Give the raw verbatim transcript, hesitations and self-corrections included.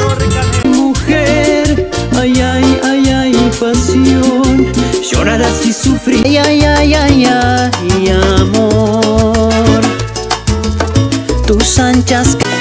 Mujer, ay, ay, ay, ay, pasión, llorarás y sufrirás. Ay, ay, ay, ay, ay, amor, tus anchas